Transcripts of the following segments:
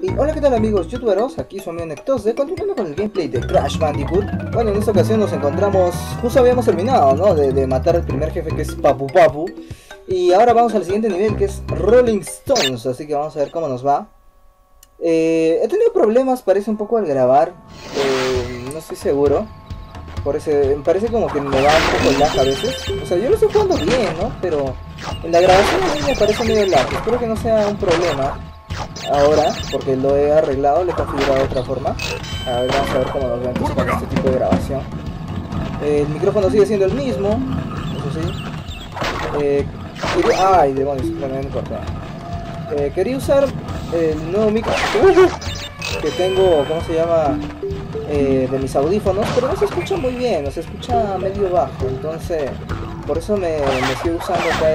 Y hola, ¿qué tal amigos youtuberos? Aquí su amigo Nectose, continuando con el gameplay de Crash Bandicoot. Bueno, en esta ocasión nos encontramos, justo habíamos terminado, ¿no? De matar al primer jefe, que es Papu Papu. Y ahora vamos al siguiente nivel, que es Rolling Stones, así que vamos a ver cómo nos va. He tenido problemas, parece un poco al grabar, no estoy seguro. Me parece como que me va un poco lag a veces. O sea, yo lo estoy jugando bien, ¿no? Pero en la grabación a mí me parece medio lag. Espero que no sea un problema ahora, porque lo he arreglado, lo he configurado de otra forma. A ver, vamos a ver cómo nos va entonces con este tipo de grabación. El micrófono sigue siendo el mismo, eso sí. Ay, demonios, no importa. Quería usar el nuevo micrófono que tengo, ¿cómo se llama? De mis audífonos, pero no se escucha muy bien, no se escucha medio bajo, entonces por eso me estoy usando acá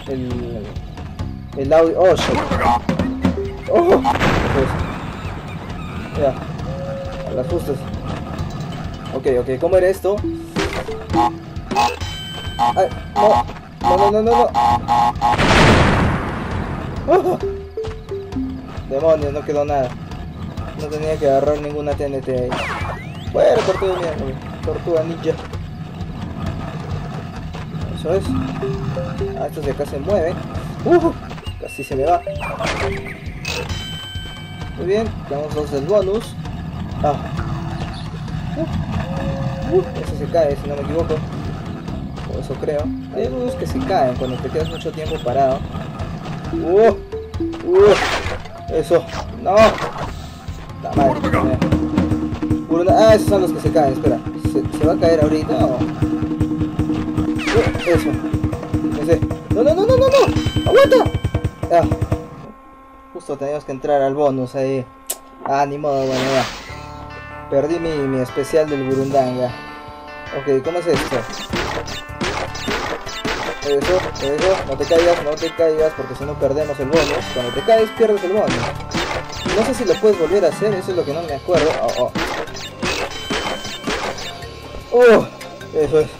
el audio. Oh, shit. Oh, pues, ya, a las justas. Ok, ¿cómo era esto? Ay, no. Oh, demonios, no quedó nada. No tenía que agarrar ninguna TNT ahí. Bueno, tortuga mía, tortuga ninja. Eso es. Ah, estos de acá se mueven. Casi se me va. Muy bien, tenemos dos del bonus. Ese se cae, si no me equivoco. O eso creo. Hay algunos que se caen cuando te quedas mucho tiempo parado. Eso. No. La madre. Ah, esos son los que se caen, espera. ¿Se va a caer ahorita o...? Eso. Ese. No. ¡Aguanta! Ah. Justo teníamos que entrar al bonus ahí. Ah, ni modo, bueno, ya. Perdí mi especial del Burundanga. Ok, ¿cómo es esto? Eso. No te caigas, porque si no perdemos el bonus. Cuando te caes, pierdes el bonus. No sé si lo puedes volver a hacer, eso es lo que no me acuerdo. Eso es.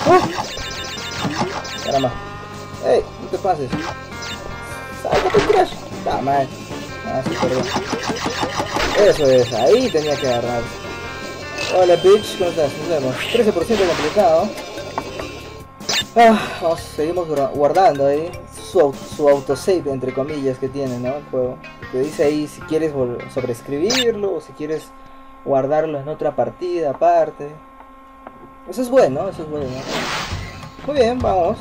Caramba. Ey, no te pases. Sálvate, Crash. Está mal. Ah, sí, perdón. Eso es, ahí tenía que agarrar. Hola, bitch, ¿cómo estás? Nos vemos. 13% completado. Seguimos guardando ahí su autosave, entre comillas, que tiene, ¿no? El juego. Te dice ahí si quieres sobreescribirlo o si quieres guardarlo en otra partida aparte. Eso es bueno. Muy bien, vamos.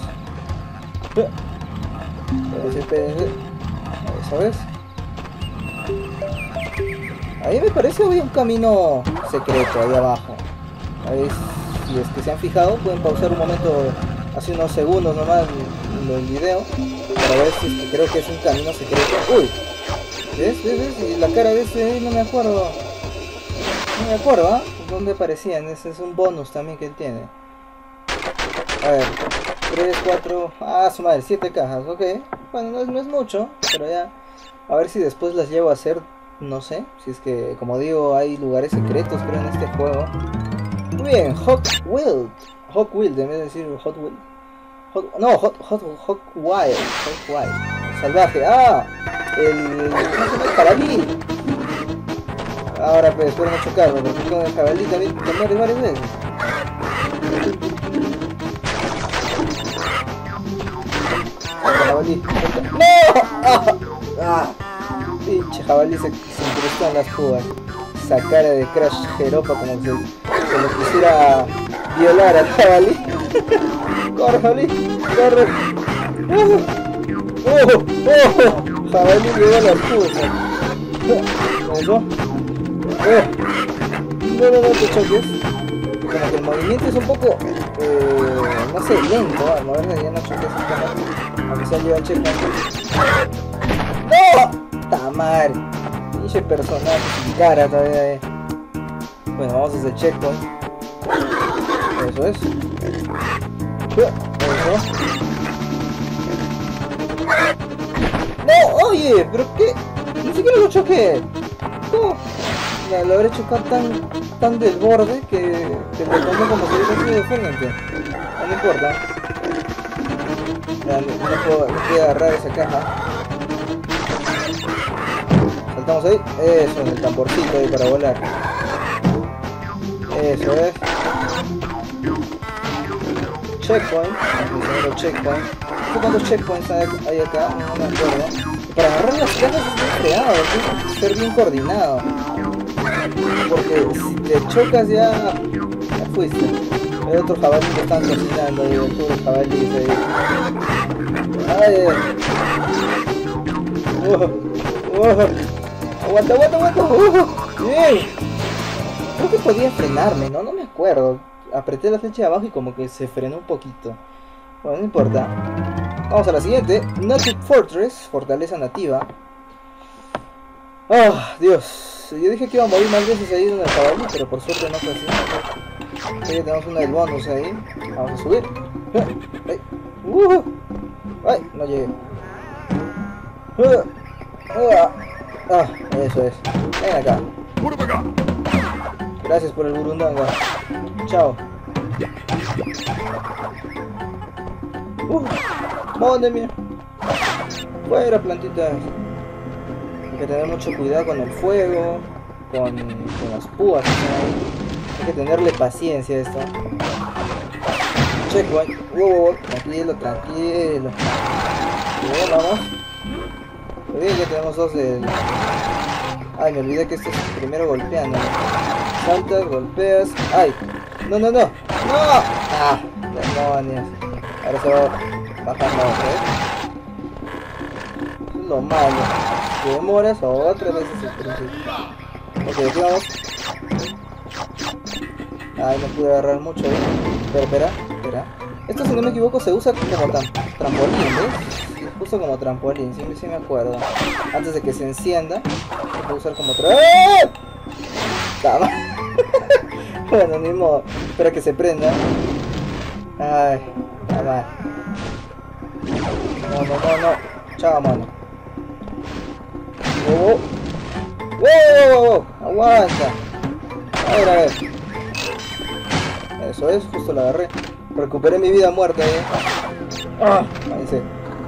Espérense. Eso es. Ahí me parece que había un camino secreto ahí abajo. Ahí, si es que se han fijado, pueden pausar un momento, hace unos segundos nomás el video, para ver si es que creo que es un camino secreto. ¡Uy! ¿Ves? Y la cara de este no me acuerdo. No me acuerdo, ¿ah? ¿Dónde aparecían? Ese es un bonus también que él tiene. A ver, 3, 4, su madre, 7 cajas, ok. Bueno, no es mucho, pero ya. A ver si después las llevo a hacer, no sé. Si es que, como digo, hay lugares secretos, creo, en este juego. Muy bien, Hot Wild, en vez de decir Hot Wild. Hot Wild. Salvaje, el jabalí. Ahora pues, espero no chocarme, porque con el jabalí también te mueres varias veces. Jabalí. ¡No! Pinche jabalí se incrustó en las púas. Esa cara de Crash Jeropa, como se lo quisiera violar al jabalí. ¡Corre, jabalí! ¡Corre! Jabalí llegó a las púas. ¿Eso? No te choques. Como que el movimiento es un poco, no sé, lento. Al moverme ya no choques. Aunque sea lleva el checkpoint. ¡No! ¡Tamar! Pinche personaje sin cara todavía. Bueno, vamos desde el checkpoint. Eso es. Eso. ¡No! ¡Oye! ¿Pero qué? Ni siquiera lo choqué. ¿Cómo? Lo habré chocado tan del borde que lo tomé como si hubiera sido de frente. No importa. No puedo agarrar esa caja. Saltamos ahí. Eso, en el tamborcito ahí para volar. Eso es. Checkpoint. Primero checkpoint. ¿Cuántos checkpoints hay acá? No me acuerdo. Para agarrar las cajas es bien creado, tienes que ser bien coordinado. Porque si te chocas ya fuiste. Hay otro jabalí que están cocinando ahí, otros jabalíes ahí. Ay, aguanta. Bien. Creo que podía frenarme, ¿no? No me acuerdo. Apreté la flecha de abajo y como que se frenó un poquito. Bueno, no importa. Vamos a la siguiente. Native Fortress, fortaleza nativa. Ah, Dios. Yo dije que iba a morir más veces ahí en el jabalí, pero por suerte no fue así. Aquí tenemos una del bonus ahí. Vamos a subir. Ay, ay, no llegué. Eso es. Ven acá. Gracias por el burundanga. Chao. Madre mía. Fuera, plantitas. Hay que tener mucho cuidado con el fuego, con las púas, ¿no? Hay que tenerle paciencia a esto. Checkpoint. Tranquilo. Bien, vamos. Muy bien, ya tenemos dos del... Ay, me olvidé que este es el primero golpeando. Saltas, golpeas. ¡Ay! ¡No! ¡Ah! Demonios. Ahora se va bajando otra vez. Eso es lo malo. Si demoras otra vez es el principio. Ok, aquí vamos. Ay, no pude agarrar mucho ahí. Espera. Esto, si no me equivoco, se usa como trampolín, ¿ves? Se usa como trampolín, sí me acuerdo. Antes de que se encienda, se puede usar como Bueno, ni modo. Espera que se prenda. Ay, nada. No. Chao, mano. ¡Wow! Aguanta. A ver. Eso es, justo la agarré. Recuperé mi vida muerta ahí. Ahí se.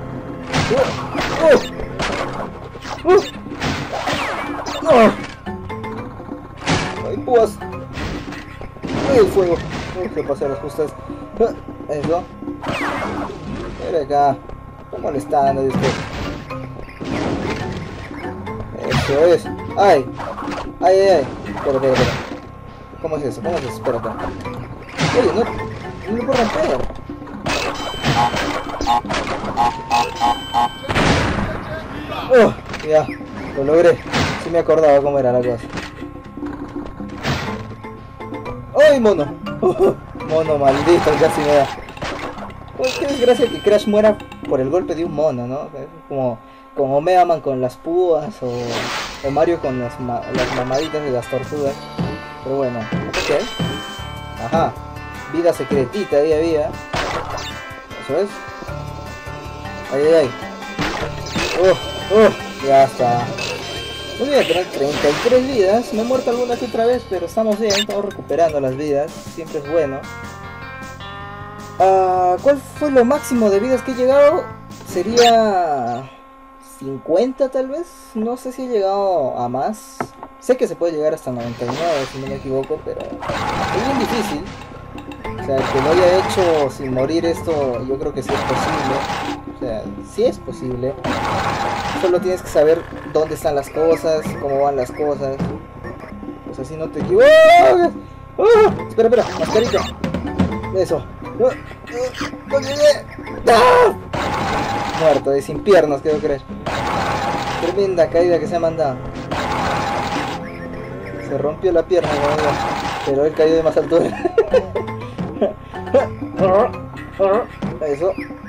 Hay púas. El fuego. Que pasar las justas. Eso. Mira acá. Está molestando de usted. Eso es. Ay. Espera. ¿Cómo es eso? Espérate. Oye, no lo puedo romper. Ya, lo logré. Sí me acordaba cómo era la cosa. ¡Ay, mono! Mono maldito, casi me da. Qué desgracia que Crash muera por el golpe de un mono, ¿no? Como Mega Man con las púas o Mario con las mamaditas de las tortugas. Pero bueno, ok. Ajá. Vida secretita ahí había. Eso es. Ay. Ya está. Muy bien, tener 33 vidas. Me he muerto alguna que otra vez, pero estamos bien, estamos recuperando las vidas. Siempre es bueno. ¿Cuál fue lo máximo de vidas que he llegado? Sería 50 tal vez. No sé si he llegado a más. Sé que se puede llegar hasta 99 si no me equivoco, pero es bien difícil. O sea, el que lo haya hecho sin morir esto, yo creo que sí es posible. O sea, sí es posible. Solo tienes que saber dónde están las cosas, cómo van las cosas. O sea, si no te equivocas. Espera, mascarita. Eso. No llegué. Muerto, de sin piernas, quiero creer. Tremenda caída que se ha mandado. Se rompió la pierna, pero él cayó de más altura. Eso.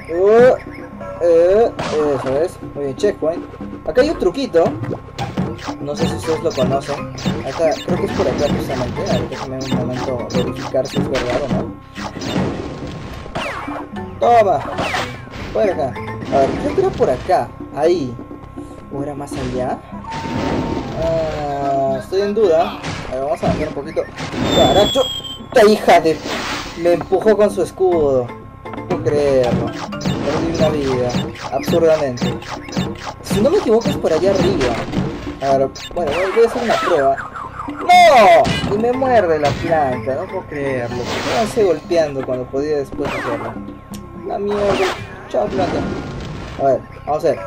Eso es. Muy bien, checkpoint. Acá hay un truquito. No sé si ustedes lo conocen. Acá, creo que es por acá precisamente. A ver, déjenme un momento verificar si es verdad o no. Toma. Por acá. A ver, creo que era por acá. Ahí. ¿O era más allá? Estoy en duda. A ver, vamos a avanzar un poquito. Caracho. Esta hija de... Me empujó con su escudo. No puedo creerlo. Perdí una vida. Absurdamente. Si no me equivoco es por allá arriba. Ahora, bueno, voy a hacer una prueba. ¡No! Y me muerde la planta, no puedo creerlo. Me hace golpeando cuando podía después hacerlo. La mierda. Chao, planta. A ver, vamos a ver.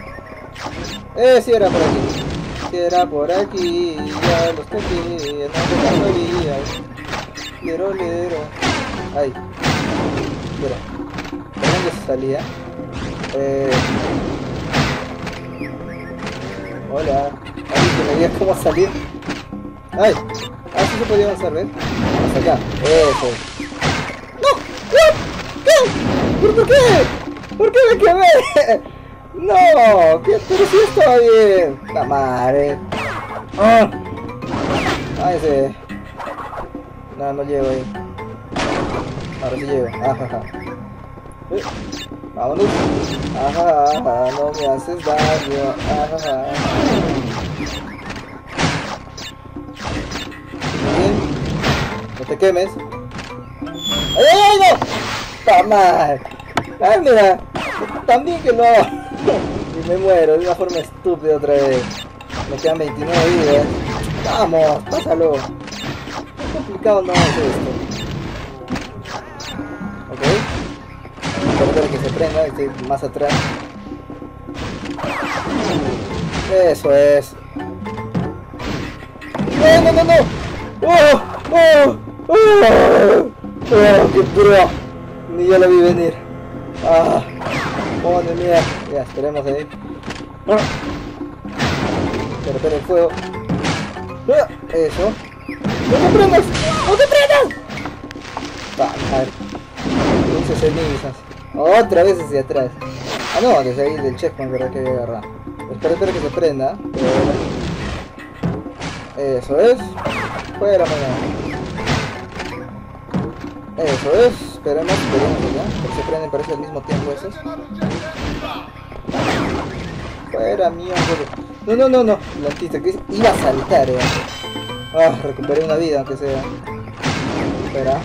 Sí era por aquí. Sí era por aquí. Ya los cogí. No te sabía. Lero, lero. Ay. Espera. ¿Por dónde se salía? Hola. Ay, que me digas cómo salir. Ay. Así se podía avanzar, ¿ves? Hasta acá. Eso. ¡No! ¡No! ¿Qué? ¿Por qué? ¿Por qué me quemé? No, ¿qué? Pero si estaba bien. La madre. ¡Ah! Ay, ese. No, no llego ahí. Ahora sí llego. Ajaja. Vámonos. Ajá, no me haces daño. Ajá. Bien. No te quemes. ¡Ay, ay, ay, no! ¡Está mal! ¡Ay, mira! También que no. Y me muero de una forma estúpida otra vez. Me quedan 29 vidas. Vamos, pásalo. Qué complicado no es esto. Ok. Espero que se prenda, estoy más atrás. Eso es. ¡No, no, no, no! ¡Oh! ¡Oh! ¡Oh! ¡Oh! ¡Qué pro! Ni yo lo vi venir. ¡Ah! ¡Oh, de mierda! Ya, esperemos ahí. ¡Ah! Espera el fuego. ¡Ah! Eso. ¡No te prendas! ¡No te prendas! ¡Ah! Dulces cenizas. Otra vez hacia atrás. Ah, no, desde ahí del checkpoint, ¿verdad? Que voy a agarrar. Espera que se prenda. Eso es. Fuera, mañana. Eso es. Esperemos ya. Porque se prenden, parece al mismo tiempo esos. Fuera, mierda. No, no, no, no. Plantita, que iba a saltar, Ah, recuperé una vida, aunque sea. Espera.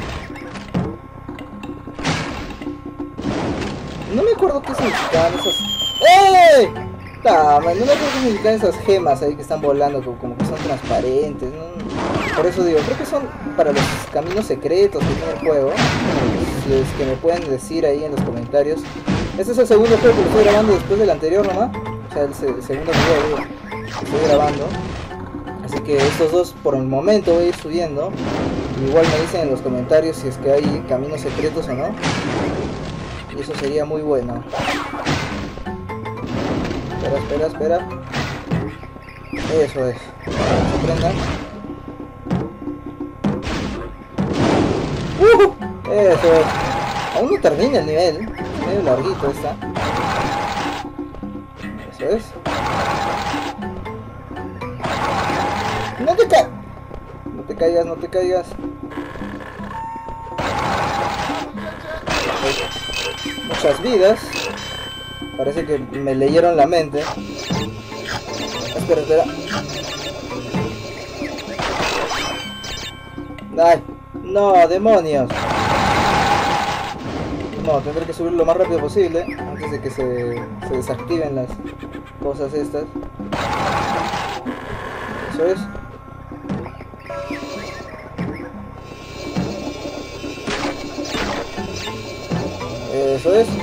No me acuerdo qué significaban esos... ¡Eh! No me acuerdo qué significaban esas gemas ahí que están volando, como que son transparentes, ¿no? Por eso digo, creo que son para los caminos secretos que tiene el juego. Si es que me pueden decir ahí en los comentarios. Este es el segundo juego que lo estoy grabando después del anterior nomás. O sea, el segundo video que estoy grabando. Así que estos dos por el momento voy a ir subiendo. Igual me dicen en los comentarios si es que hay caminos secretos o no. Y eso sería muy bueno. Espera. Eso es. Se prendan. Eso es. Aún no termina el nivel. Es medio larguito esta. Eso es. No te caigas. Muchas vidas. Parece que me leyeron la mente. Espera. ¡Ay! ¡No, demonios! No, tendré que subir lo más rápido posible antes de que se desactiven las cosas estas. Eso es. Eso es.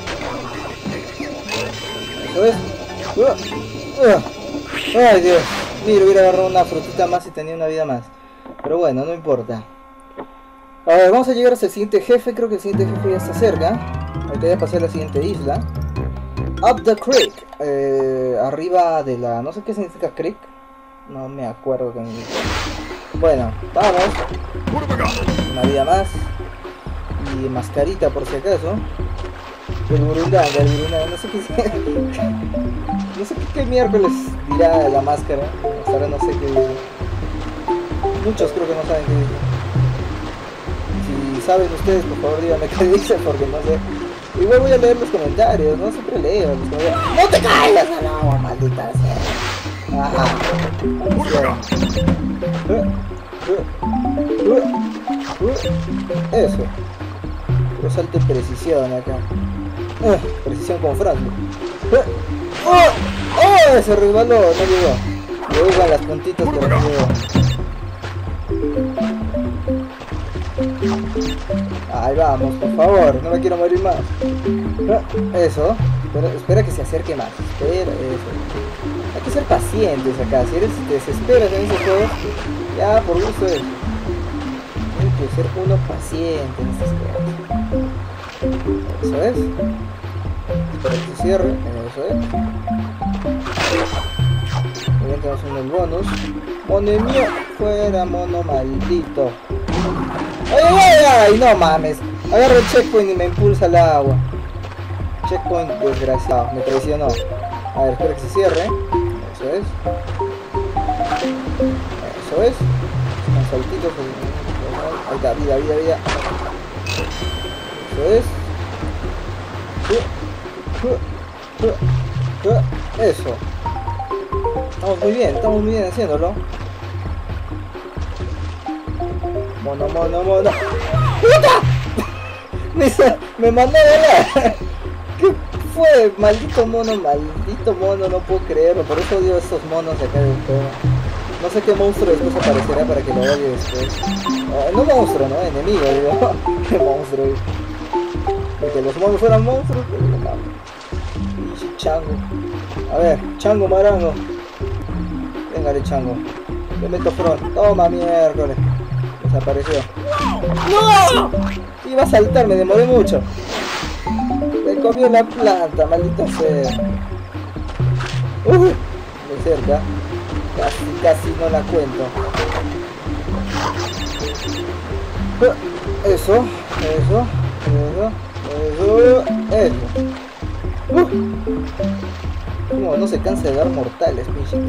Ay, Dios. Mira, hubiera agarrado una frutita más y tenía una vida más. Pero bueno, no importa. A ver, vamos a llegar hasta el siguiente jefe. Creo que el siguiente jefe ya está cerca. Ahorita ya pasé a la siguiente isla. Up the creek. Arriba de la... No sé qué significa creek. No me acuerdo qué significa. Bueno, vamos. Una vida más. Y mascarita por si acaso. El burundanga, no sé qué no sé qué miércoles dirá la máscara. Hasta ahora no sé qué dice. Muchos creo que no saben qué dice. Si saben ustedes, por favor díganme qué dice, porque no sé. Igual voy a leer los comentarios, no siempre leo los comentarios. ¡No te caigas al agua, maldita sea! Ajá. Eso. Pero salte precisión acá. Precisión con Franco. ¡Oh! Se resbaló, no llegó. Le oigan las puntitas que no veo. Ahí vamos, por favor, no me quiero morir más. Eso, espera que se acerque más. Espera, eso. Hay que ser pacientes acá. Si eres desesperas en esos juegos, ya por gusto es. Tiene que ser uno paciente en estas cosas. Eso es. Espera que se cierre. Eso es. Muy bien, tenemos unos bonus. Mono mío, fuera mono maldito. ¡Ay, ay, ay! No mames. Agarro el checkpoint y me impulsa al agua. Checkpoint desgraciado. Me traicionó. A ver, espera que se cierre. Eso es. Eso es. Con saltitos. Ahí está, vida, vida, vida. Eso es. Eso. Estamos muy bien haciéndolo. Mono, mono, mono. ¡Puta! Me mandó a volar. ¿Qué fue? Maldito mono, no puedo creerlo. Por eso odio a estos monos de acá del juego. No sé qué monstruo después aparecerá para que lo odie después. No monstruo, no, enemigo, digo. Qué monstruo. Y que los monos fueran monstruos, pero no mames. Chango. A ver, chango marango. Véngale, chango. Le meto front. Toma, miércoles. Desapareció. ¡No! Iba a saltar, me demoré mucho. Me comió la planta, maldita sea. De cerca. Casi no la cuento. Eso. Como no se cansa de dar mortales, pinche.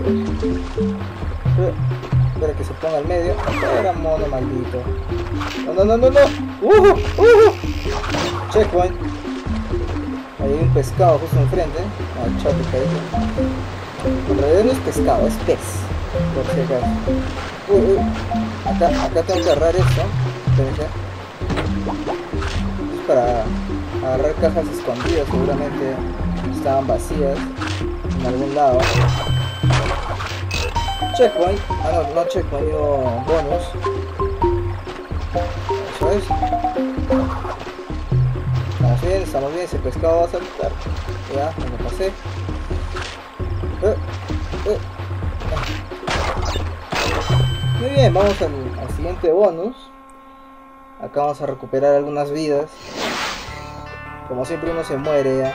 Espera que se ponga al medio. Era mono maldito. No. Checkpoint. Ahí hay un pescado justo enfrente. Ah, chao, pescadito. En realidad no es pescado, es pez. Por si acaso. Acá tengo que agarrar esto. Espérense. Es para agarrar cajas escondidas, seguramente estaban vacías en algún lado. Checkpoint, no checkpoint, digo bonus. Eso es. Estamos bien, ese pescado va a saltar. Ya, me lo pasé. Muy bien, vamos al siguiente bonus. Acá vamos a recuperar algunas vidas. Como siempre uno se muere ya.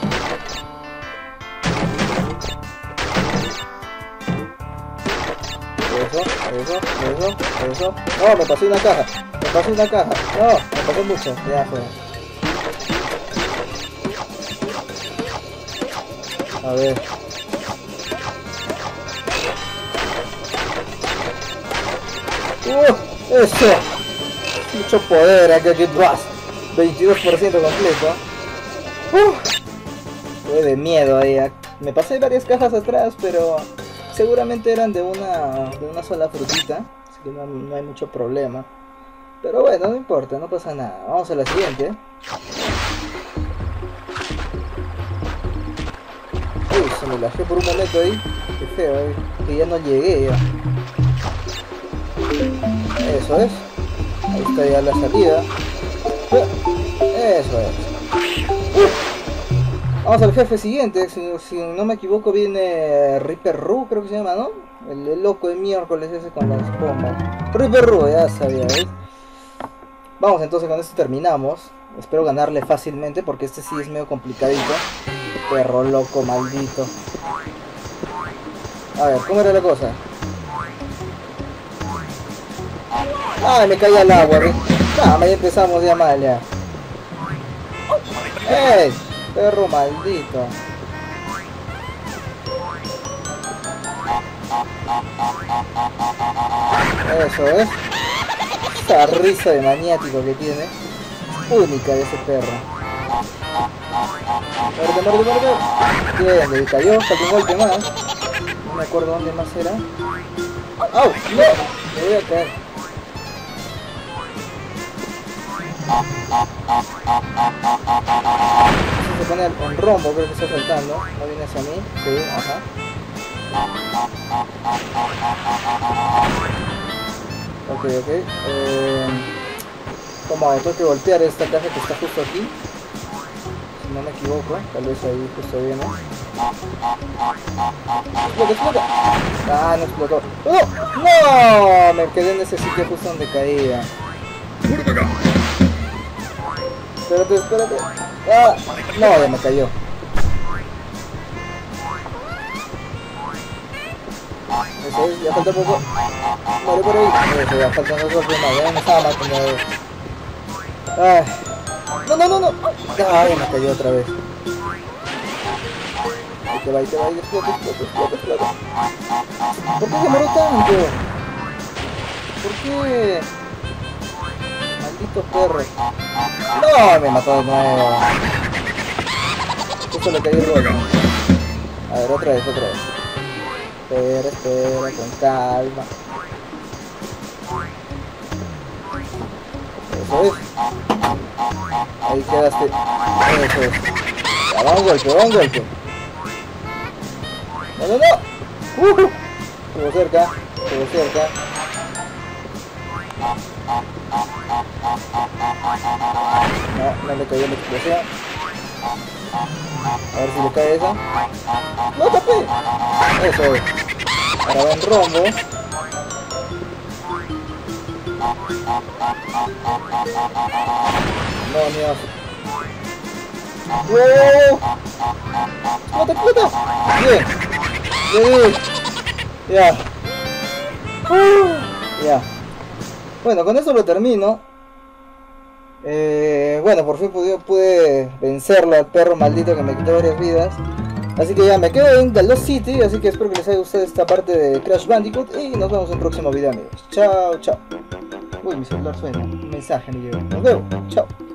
Eso. No, me pasé una caja. No, me pasé mucho. Ya fue. A ver. Eso. Mucho poder acá que vas. 22% completo. Fue de miedo ahí. Me pasé varias cajas atrás, pero seguramente eran de una sola frutita, así que no hay mucho problema. Pero bueno, no importa, no pasa nada. Vamos a la siguiente. Uy, se me lajé por un momento ahí. Qué feo, que ya no llegué ya. Eso es. Ahí está ya la salida. Eso es. Vamos al jefe siguiente, si no me equivoco viene Reaper Ru, creo que se llama, ¿no? El loco de miércoles ese con las bombas. Reaper Ru, ya sabía, ¿ves? Vamos, entonces con esto terminamos. Espero ganarle fácilmente porque este sí es medio complicadito. Perro loco, maldito. A ver, ¿cómo era la cosa? ¡Ay, me caí al agua! Ah, ya empezamos ya mal, ya. ¡Ey! Perro maldito. Eso es. Esa risa de maniático que tiene. Única de ese perro. Muerde. Bien, le cayó, falta un golpe más. No me acuerdo dónde más era. ¡Au! ¡No! Me voy a caer. Se pone en rombo, creo que está saltando. No viene hacia mí. Sí, ajá. Ok, ok. ¿Cómo hago? Tengo que voltear esta caja que está justo aquí. Si no me equivoco, tal vez ahí justo viene. ¡Explota, explota! Ah, no explotó. ¡No! ¡No! Me quedé en ese sitio justo donde caía. Espérate, espérate. ¡Ah! No, ya me cayó. Eso es, ya falta poco. Muere por ahí. Eso, ya faltan dos golpes más. Ya me estaba matando. Ay. No, no, no, no. Ay, me cayó otra vez. Ahí te va, explota, explota, explota, explota. ¿Por qué se demoró tanto? ¿Por qué? Maldito perro. No, me mató de nuevo. Justo le caí el golpe. A ver, otra vez, otra vez. Espera, espera, con calma. Eso es. Ahí quedaste. Eso es. Ya, va un golpe, va un golpe. No, no, no. Estuvo cerca, estuvo cerca. No, no le cayó la explosión. A ver si le cae esa. ¡No, tapé! Eso es. Ahora va en rombo. No, Dios. ¡Wow! ¡Explota, explota! Bien. Bien. Ya. Ya. Bueno, con eso lo termino. Bueno, por fin pude vencerlo al perro maldito que me quitó varias vidas. Así que ya me quedo en Lost City. Así que espero que les haya gustado esta parte de Crash Bandicoot. Y nos vemos en el próximo video, amigos. Chao, chao. Uy, mi celular suena. Un mensaje me llegó. Nos vemos. Chao.